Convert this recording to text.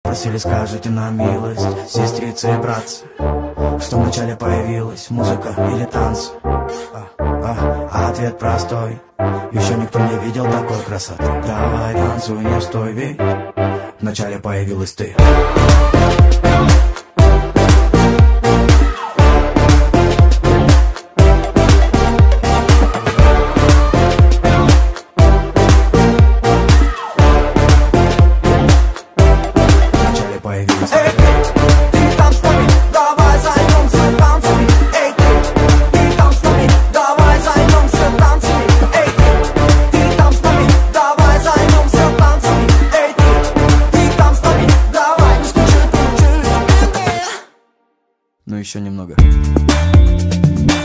Просили, скажите на милость, сестрицы и братцы, что вначале появилась музыка или танцы. А ответ простой: еще никто не видел такой красоты. Давай танцуй, не стой, ведь вначале появилась ты. Ну еще немного.